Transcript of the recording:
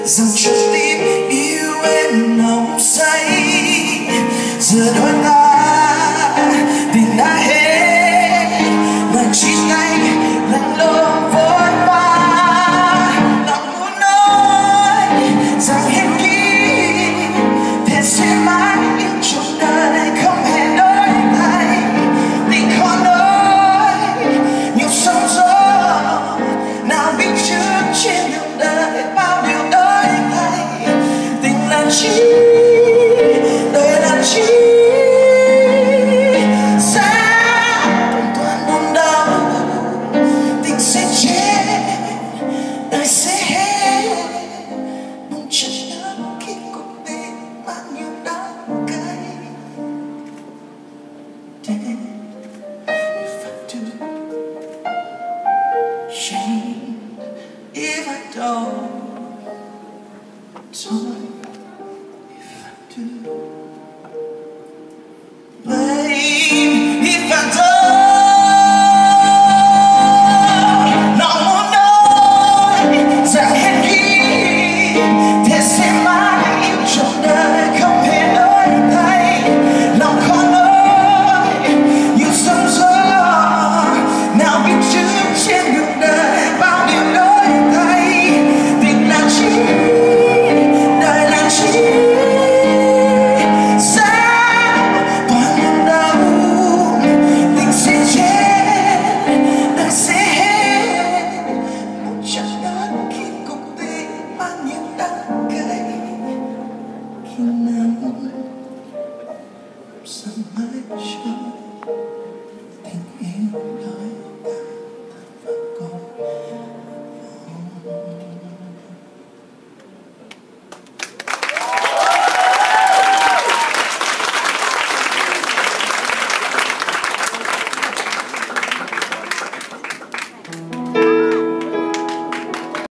rằng trái tim yêu em nồng say. Giờ đôi ta tình đã hết, mà chia tay lạnh lùng vội vã. Lòng muốn nói rằng hết khi thế sẽ mãi yêu trong đời không hề đổi thay. Tình khó nói nhiều sóng gió nào biết trước trên đường đời bao điều đổi thay. Tình là chi, đời là chi, sẽ hoàn toàn buồn đau. Tình sẽ chết, đời sẽ hết, buông chân lắm khi cuộc tình bao nhiêu đắng cay. If I do change, if I don't, if I do